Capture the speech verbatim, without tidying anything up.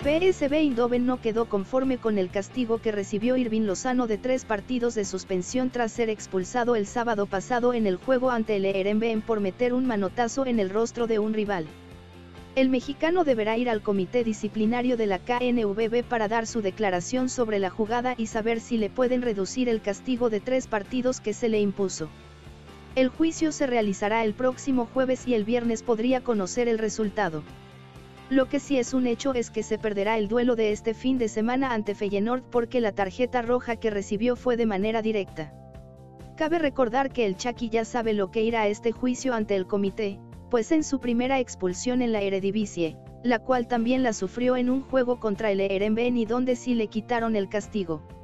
P S V Eindhoven no quedó conforme con el castigo que recibió Irving Lozano de tres partidos de suspensión tras ser expulsado el sábado pasado en el juego ante el Heerenveen por meter un manotazo en el rostro de un rival. El mexicano deberá ir al comité disciplinario de la K N V B para dar su declaración sobre la jugada y saber si le pueden reducir el castigo de tres partidos que se le impuso. El juicio se realizará el próximo jueves y el viernes podría conocer el resultado. Lo que sí es un hecho es que se perderá el duelo de este fin de semana ante Feyenoord porque la tarjeta roja que recibió fue de manera directa. Cabe recordar que el Chucky ya sabe lo que irá a este juicio ante el comité, pues en su primera expulsión en la Eredivisie, la cual también la sufrió en un juego contra el Heerenveen y donde sí le quitaron el castigo.